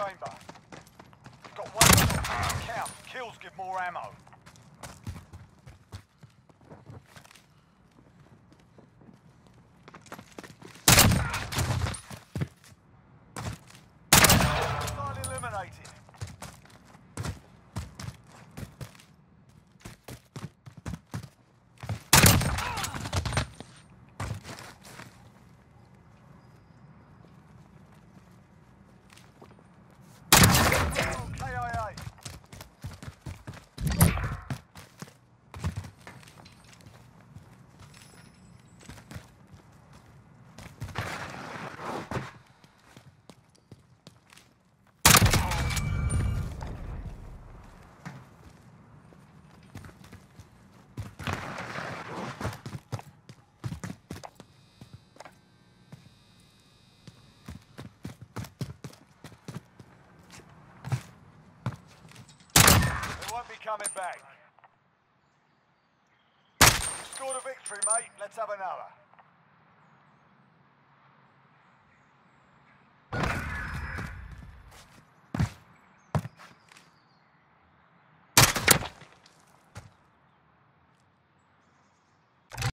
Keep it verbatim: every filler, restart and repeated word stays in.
chamber. Got one shot. Count. Kills give more ammo. Hostile eliminated. Won't be coming back. You scored a victory, mate. Let's have another.